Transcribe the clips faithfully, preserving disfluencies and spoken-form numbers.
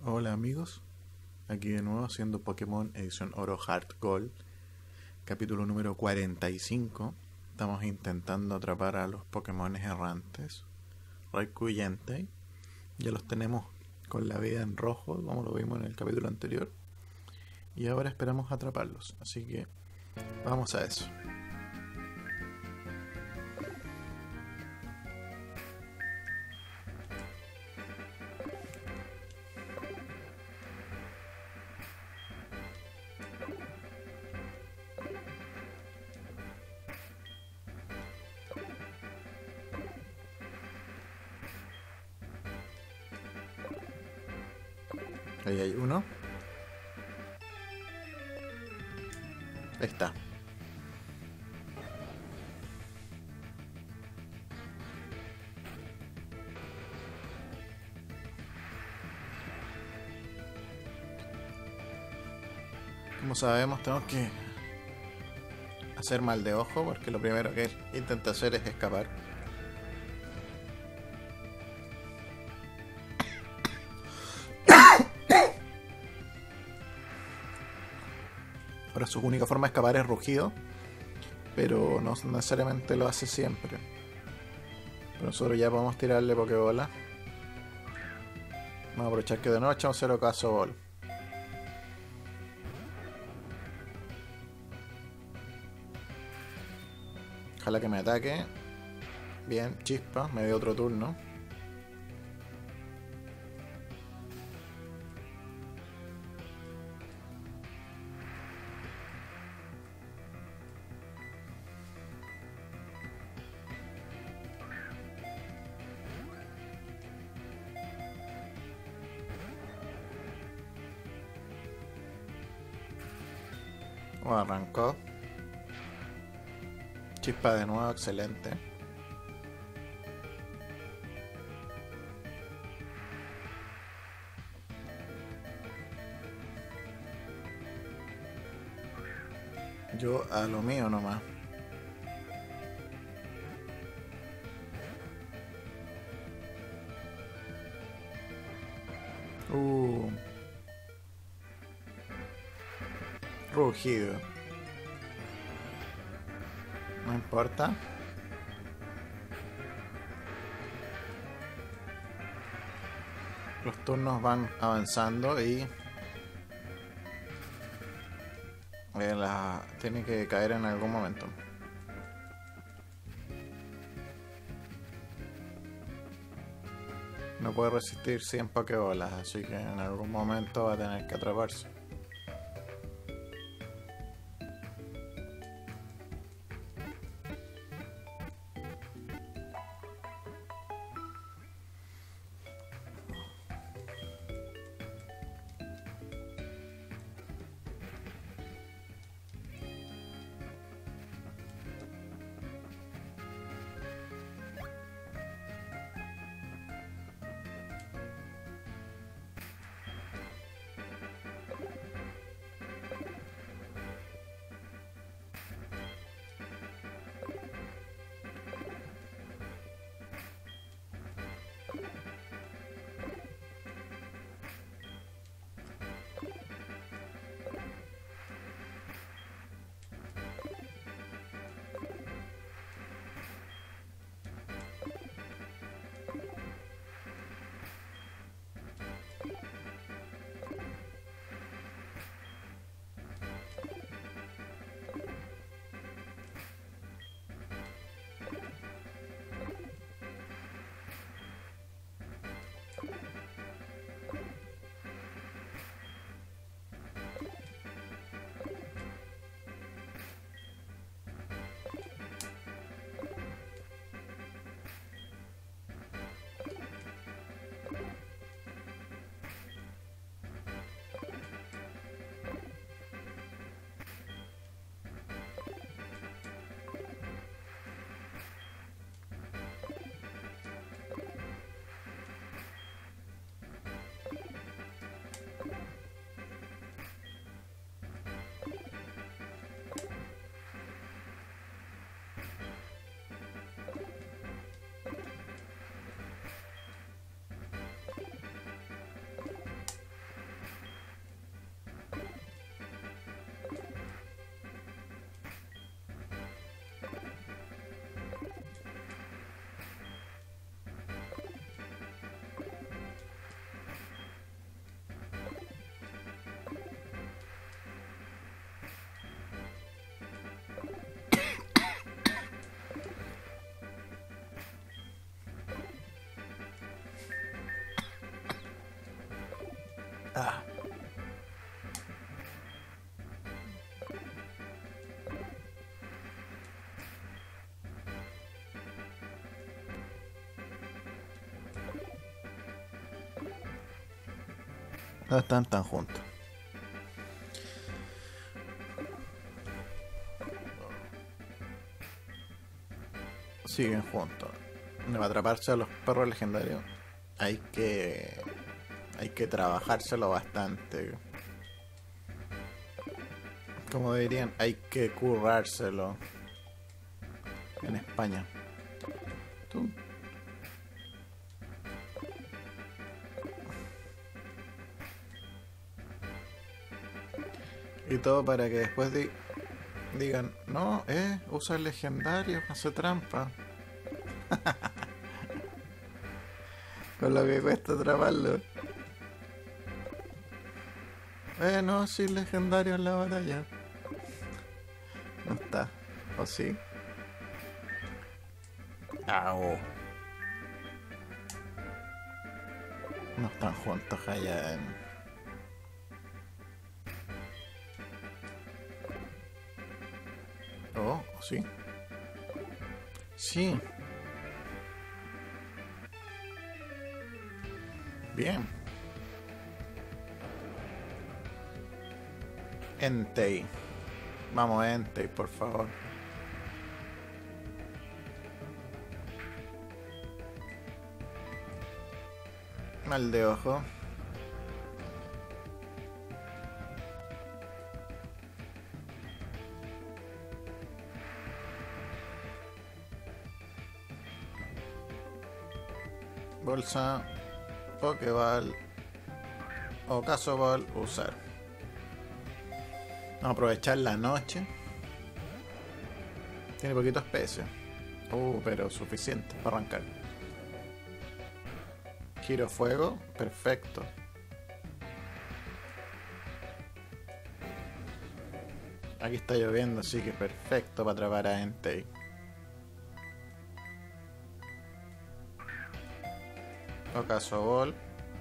Hola amigos, aquí de nuevo haciendo Pokémon Edición Oro Heart Gold, capítulo número cuarenta y cinco. Estamos intentando atrapar a los Pokémon errantes, Raikou y Entei. Ya los tenemos con la vida en rojo, como lo vimos en el capítulo anterior, y ahora esperamos atraparlos, así que vamos a eso. Ahí hay uno. Ahí está. Como sabemos, tenemos que hacer mal de ojo, porque lo primero que él intenta hacer es escapar. Ahora su única forma de escapar es rugido, pero no necesariamente lo hace siempre. Pero nosotros ya podemos tirarle Pokébola. Vamos a aprovechar que de nuevo echamos cero caso bol. Ojalá que me ataque. Bien, chispa, me dio otro turno. Oh, arrancó. Chispa de nuevo, excelente. Yo a lo mío nomás. Uh. Rugido. No importa. Los turnos van avanzando y eh, la tiene que caer en algún momento. No puede resistir cien Pokébolas, así que en algún momento va a tener que atraparse. Ah. No están tan juntos. Siguen juntos. Para atraparse a los perros legendarios hay que hay que trabajárselo bastante. Como dirían, hay que currárselo en España. ¿Tú? Y todo para que después di digan, no, eh, usa el legendario, hace trampa. Con lo que cuesta atraparlo. Eh, no, sin legendario en la batalla. No está. ¿O sí? Au. No están juntos allá en... Oh, sí. Sí. Bien. Entei. Vamos, Entei, por favor. Mal de ojo. Bolsa, Pokéball, Ocaso Ball, usar. Vamos a aprovechar la noche. Tiene poquitos peces. Uh, pero suficiente para arrancar. Giro fuego, perfecto. Aquí está lloviendo, así que perfecto para atrapar a Entei. Ocaso Ball.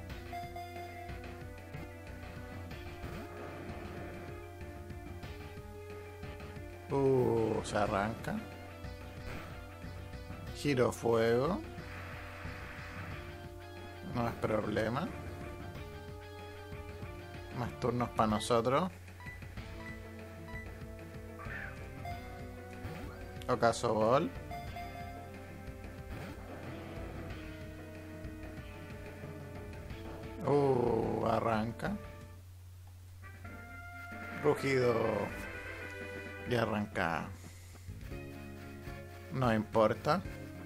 Uh, se arranca. Giro fuego. No es problema. Más turnos para nosotros. Ocaso Ball. Uh, arranca. Rugido. Y arranca. No importa.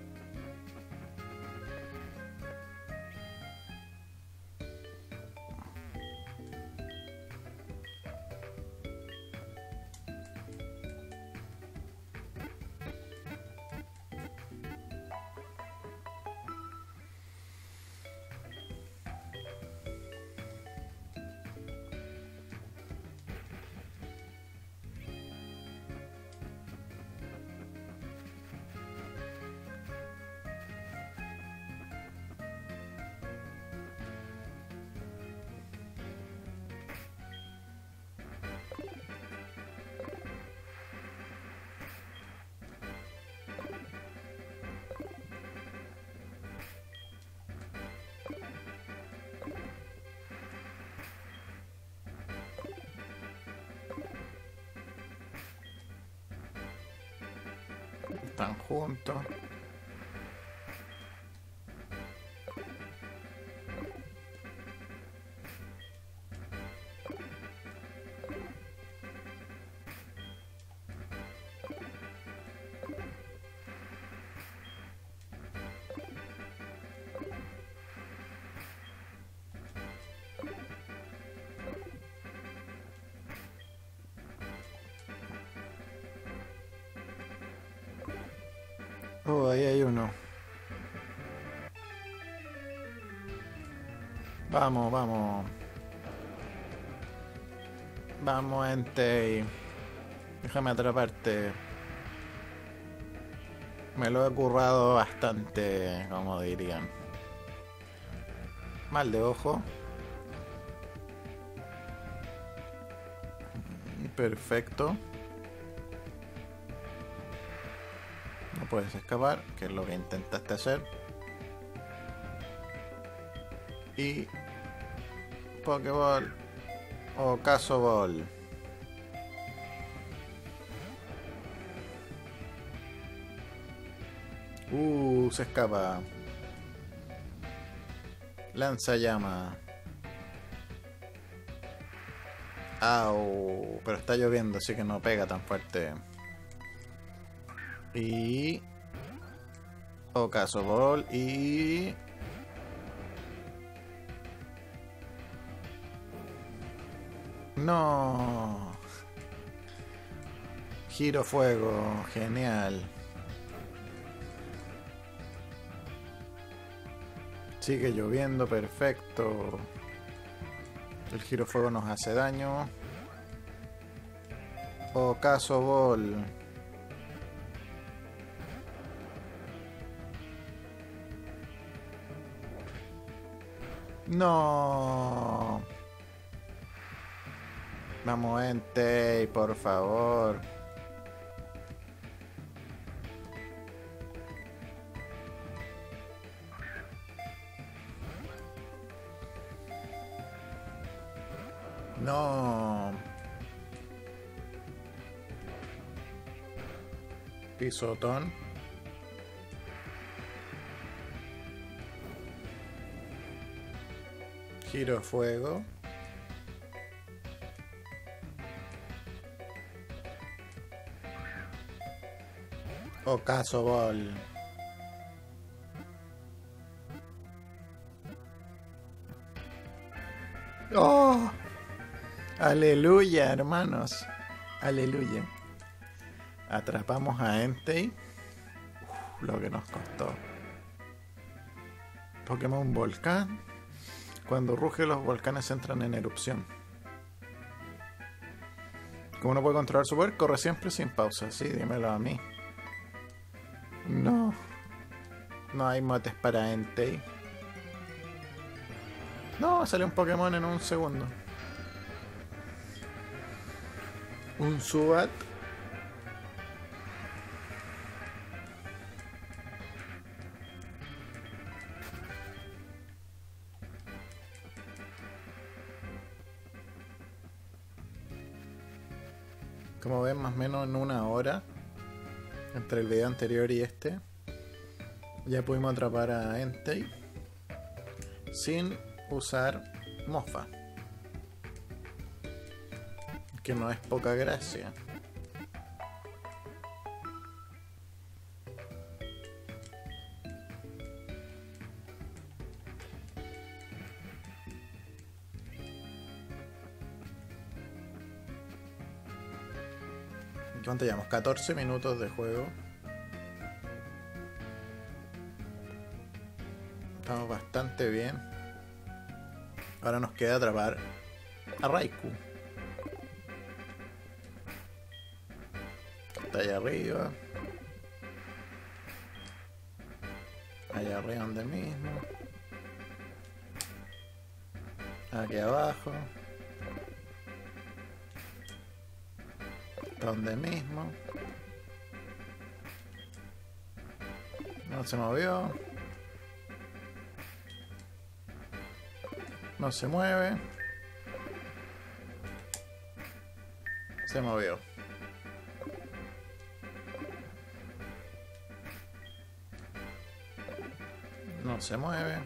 Están juntos. Oh, ahí hay uno. Vamos, vamos. Vamos, Entei. Déjame atraparte. Me lo he currado bastante, como dirían. Mal de ojo. Perfecto. No puedes escapar, que es lo que intentaste hacer. Y... Pokéball. Ocaso Ball. Uh, se escapa. Lanza llama. Au, pero está lloviendo, así que no pega tan fuerte. Y... Ocaso Ball y... No. Giro fuego, genial. Sigue lloviendo, perfecto. El giro fuego nos hace daño. Ocaso Ball. No. Vamos, Entei, por favor. No. Pisotón. Giro fuego. Ocaso Ball. ¡Oh! Aleluya, hermanos. Aleluya. Atrapamos a Entei. Uf, lo que nos costó. Pokémon Volcán. Cuando ruge, los volcanes entran en erupción. ¿Cómo no puede controlar su poder? Corre siempre sin pausa. Sí, dímelo a mí. No. No hay motes para Entei. No, salió un Pokémon en un segundo. Un Zubat. Como ven, más o menos en una hora entre el video anterior y este ya pudimos atrapar a Entei sin usar mofa, que no es poca gracia. ¿Cuánto llevamos? catorce minutos de juego. Estamos bastante bien. Ahora nos queda atrapar a Raikou. Está allá arriba. Allá arriba donde mismo. Aquí abajo. Donde mismo. No se movió. No se mueve. Se movió. No se mueve.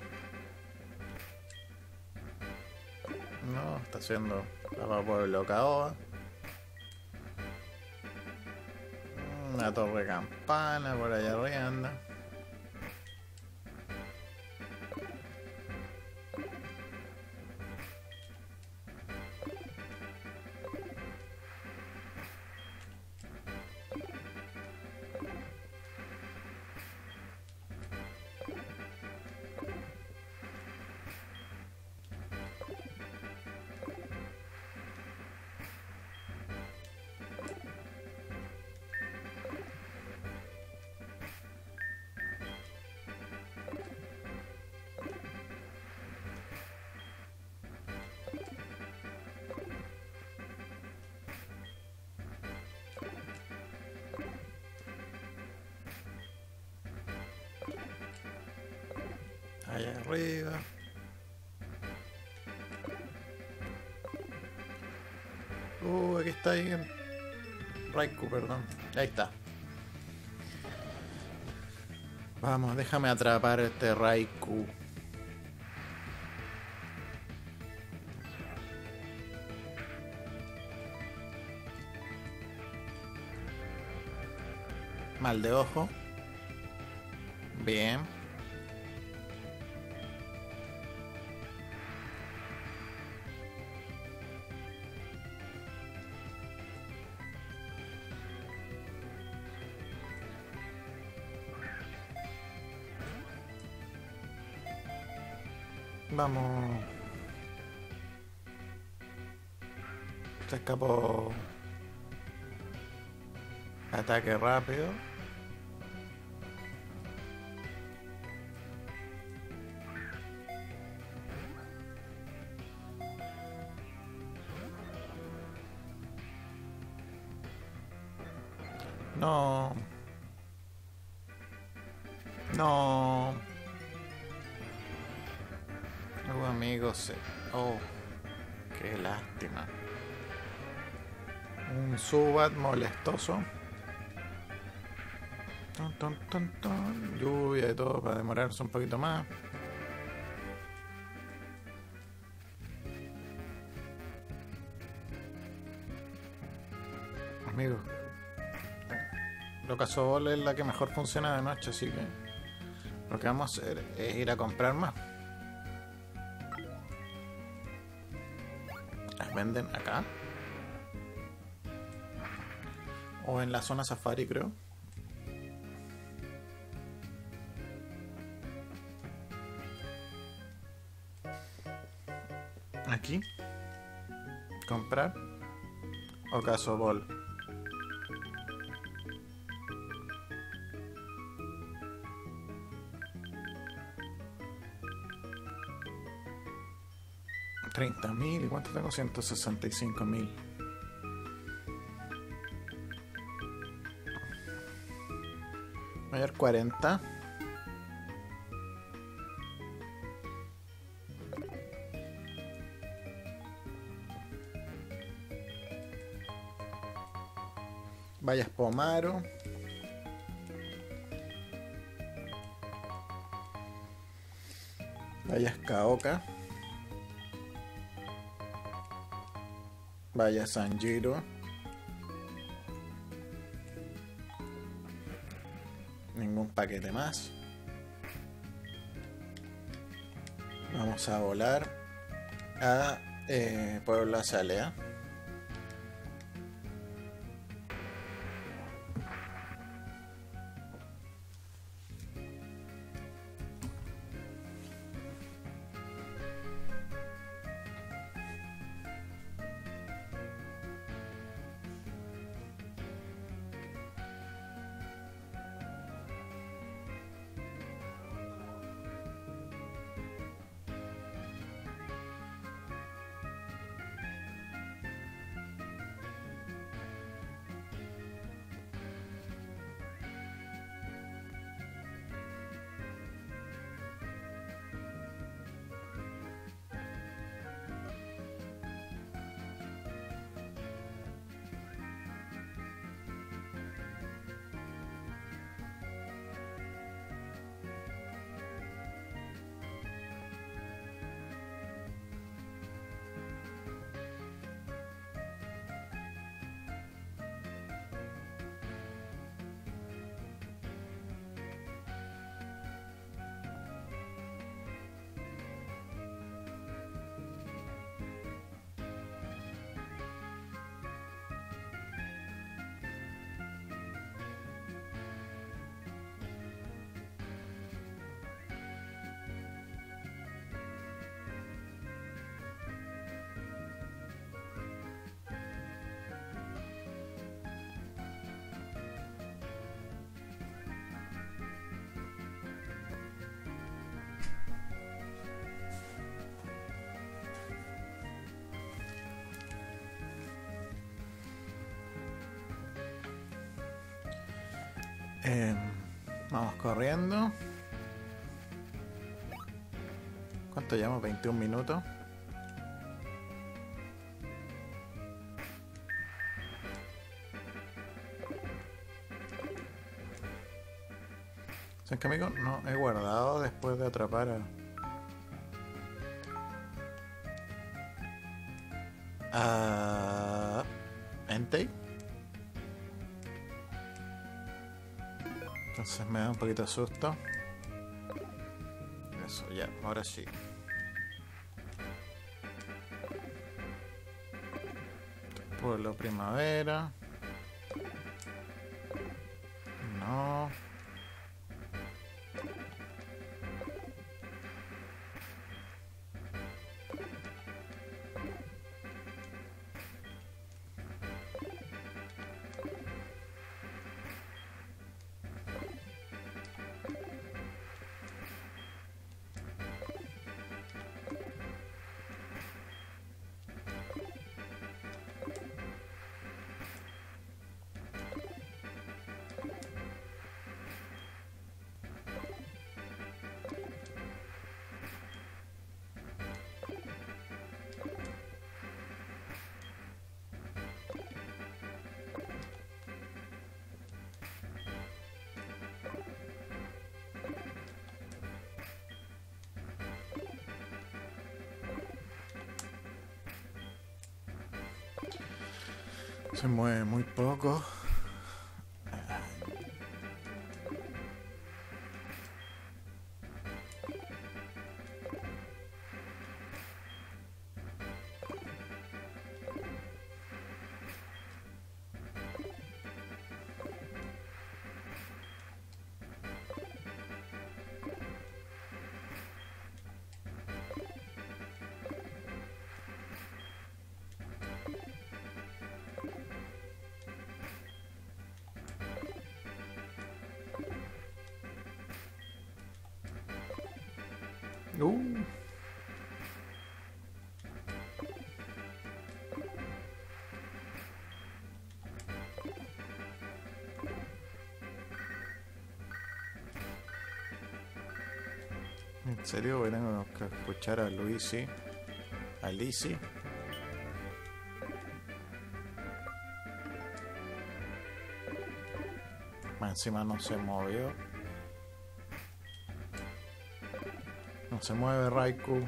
No, está haciendo la Pueblo Caoba. Una torre campana por allá arriba anda. Allá arriba. Uh, aquí está ahí. Raikou, perdón. Ahí está. Vamos, déjame atrapar este Raikou. Mal de ojo. Bien. Vamos. Se escapó. Ataque rápido. No. No. Oh, amigos. Oh, qué lástima. Un Zubat molestoso. Ton, ton, ton, ton. Lluvia y todo para demorarse un poquito más. Amigos. Locazobol es la que mejor funciona de noche, así que lo que vamos a hacer es ir a comprar más. Las venden acá o en la zona safari, creo. Aquí comprar Locazobol. treinta mil. ¿Y cuánto tengo? ciento sesenta y cinco mil. Mayor cuarenta. Vayas Pomaro. Vayas Kaoka. Vaya Sanjiro. Ningún paquete más. Vamos a volar a eh, Pueblo Azalea. Eh, vamos corriendo. ¿Cuánto llevamos? veintiún minutos. ¿Sabes qué, amigo? No he guardado después de atrapar a... a... Entei. Entonces me da un poquito de susto. Eso, ya, ahora sí. Pueblo Primavera. No. Se mueve muy poco. Uh. En serio, voy a tener que escuchar a Luisi, a Lizzie. Más encima no se movió. No se mueve Raikou.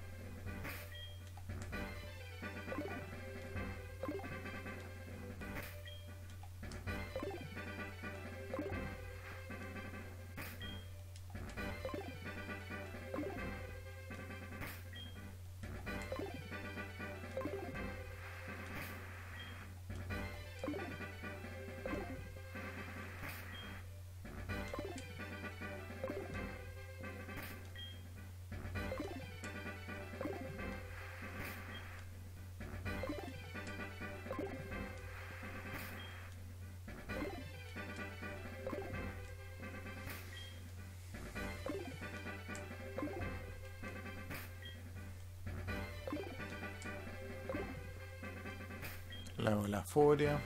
Le hago la furia.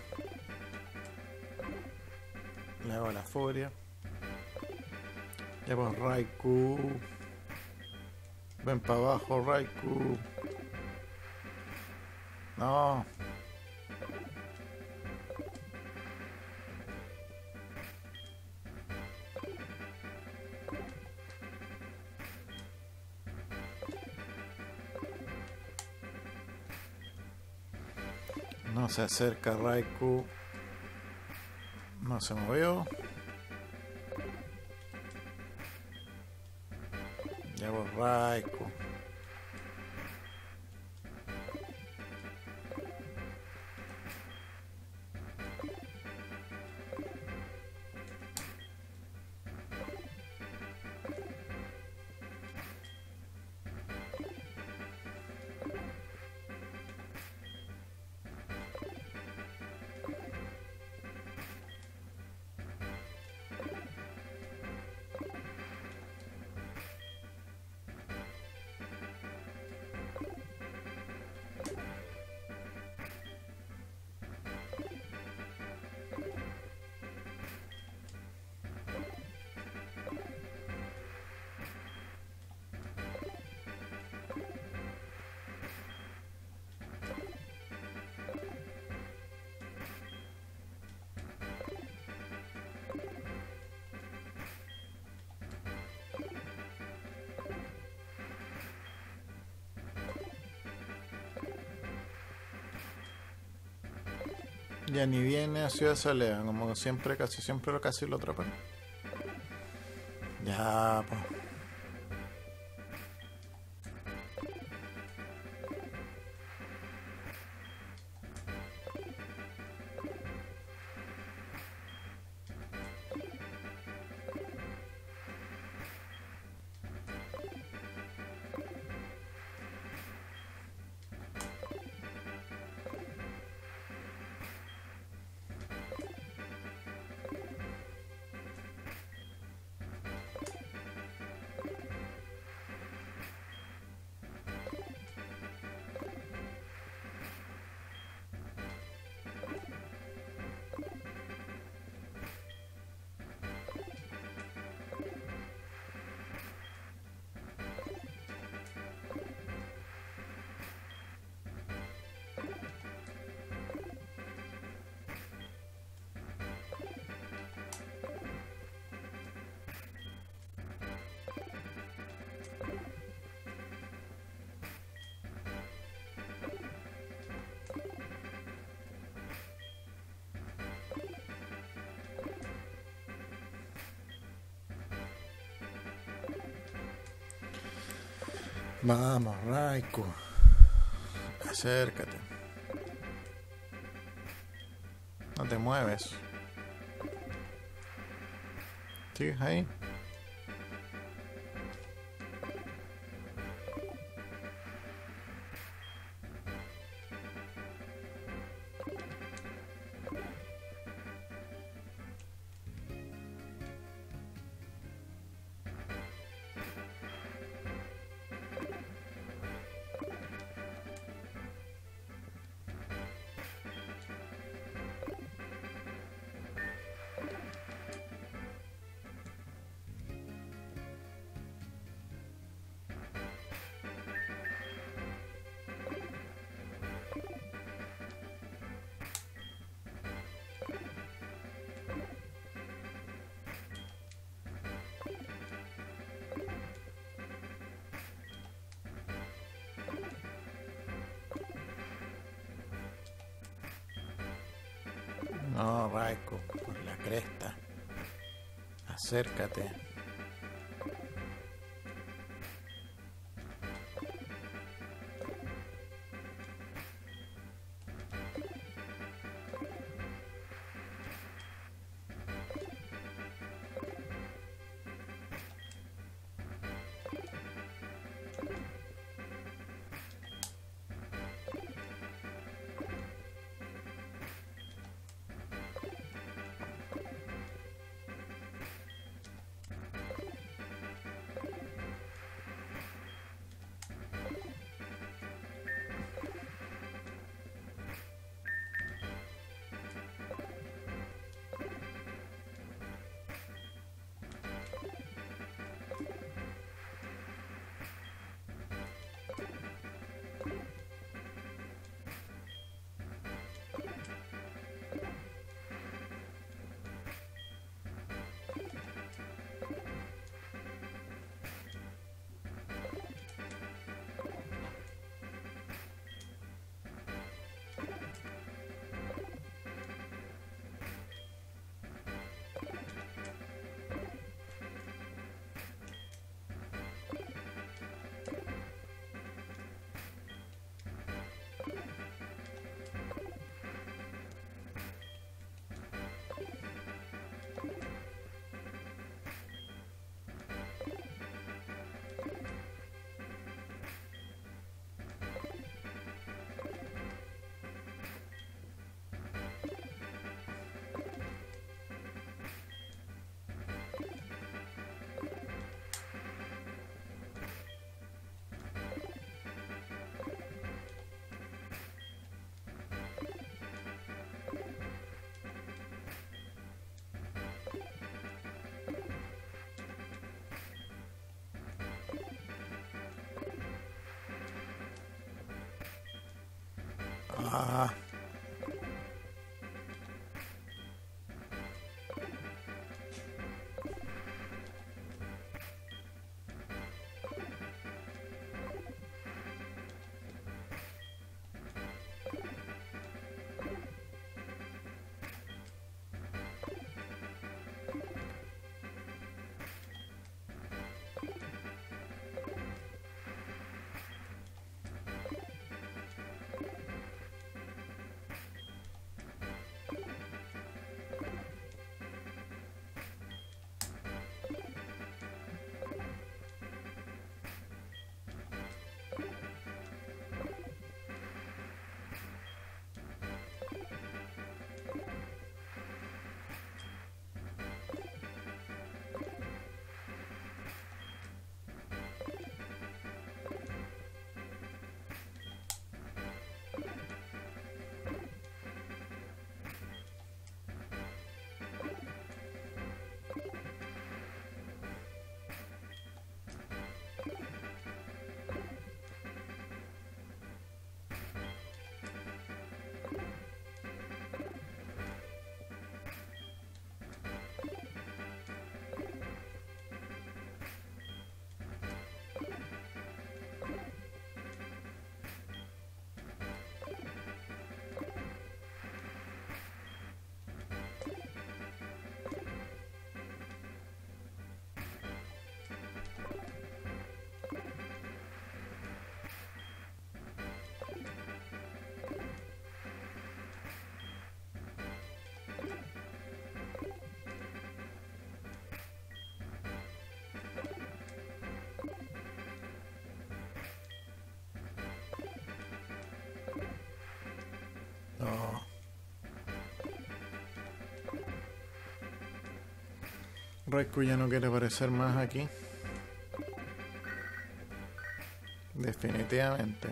Le hago la furia. Ya pues Raikou. Ven para abajo, Raikou. No. No se acerca Raikou. No se movió. Ya vos Raikou. Ya ni viene a Ciudad Salea, como siempre, casi siempre lo casi lo atrapan. Ya, pues. Vamos, Raikou. Acércate. No te mueves. ¿Sigues ahí? No, Raikou, por la cresta. Acércate. Ah. Raikou ya no quiere aparecer más aquí. Definitivamente.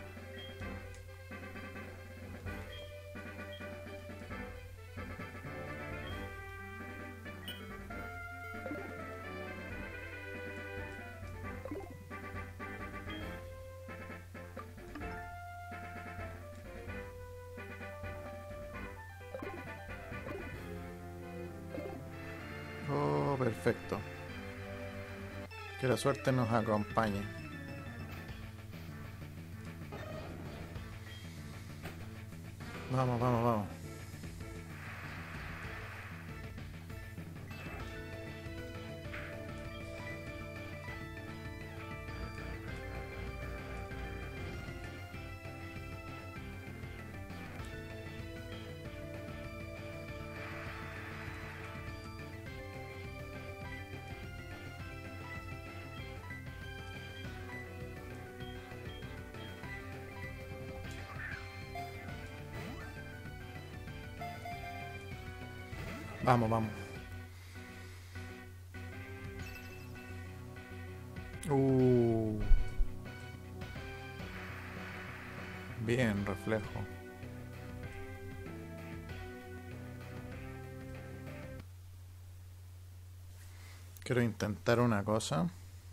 Oh, perfecto. Que la suerte nos acompañe. Vamos, vamos, vamos. Vamos, vamos. Uh. Bien, reflejo. Quiero intentar una cosa.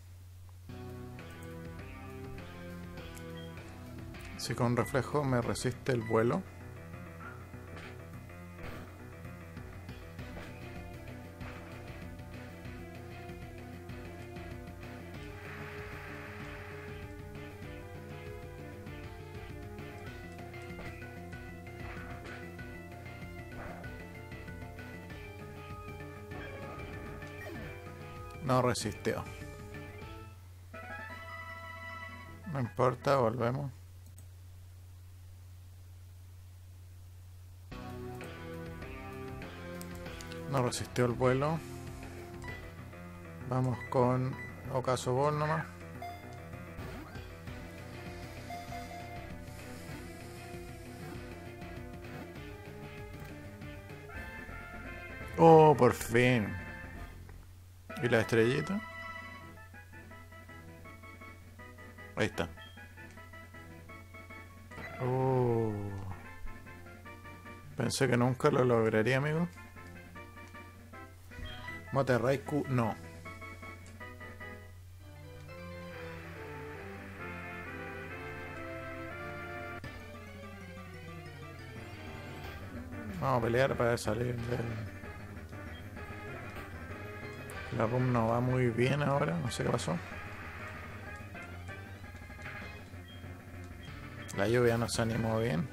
Si con reflejo me resiste el vuelo. No resistió. No importa, volvemos. No resistió el vuelo. Vamos con Ocaso Ball nomás. Oh, por fin. ¿Y la estrellita? Ahí está. Oh. Pensé que nunca lo lograría, amigo. Mote Raikou, no. Vamos a pelear para salir del... La room no va muy bien ahora, no sé qué pasó. La lluvia no se animó bien.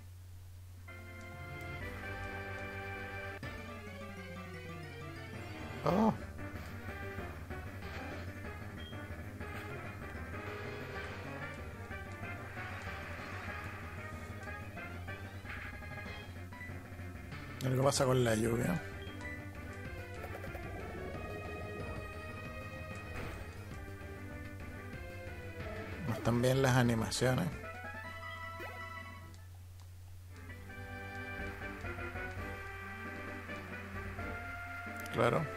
Oh. Algo pasa con la lluvia. No están bien las animaciones. Claro.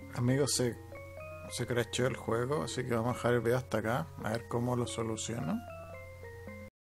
Amigos, se, se crasheó el juego, así que vamos a dejar el video hasta acá, a ver cómo lo soluciono.